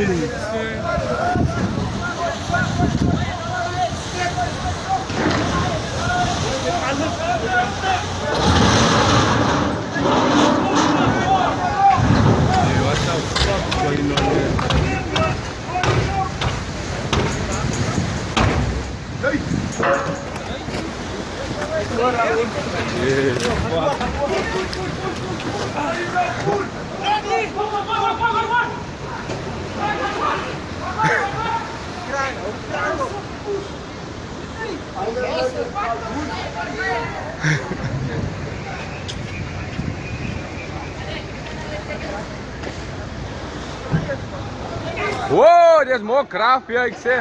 really. Whoa, there's more craft here, I say.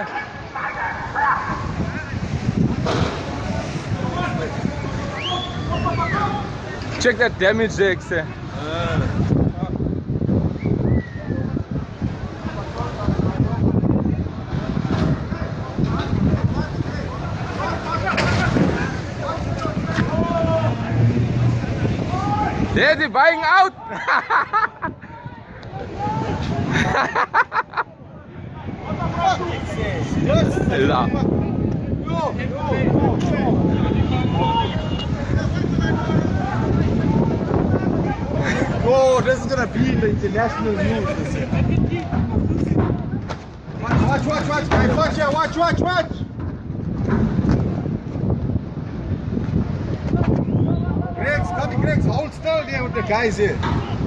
Check that damage there, I say. There's the buying out. Oh, this is gonna be the international news. Watch, guys, watch here, watch. Gregs, hold still there with the guys here.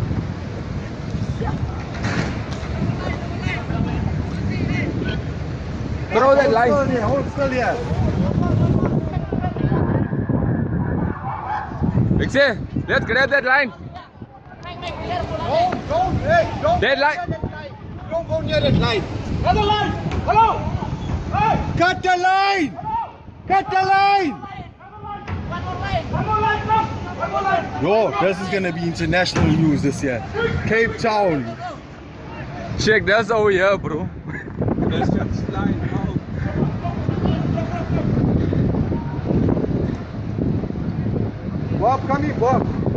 Throw that line. Hold still here. Dixie, let's grab that line. Don't. That line. Don't go near that line. Cut the line. Hello. Hey. Cut the line. Yo, this is gonna be international news this year. Cape Town. Check this over here, bro. That's just line out. Bob, come here, Bob.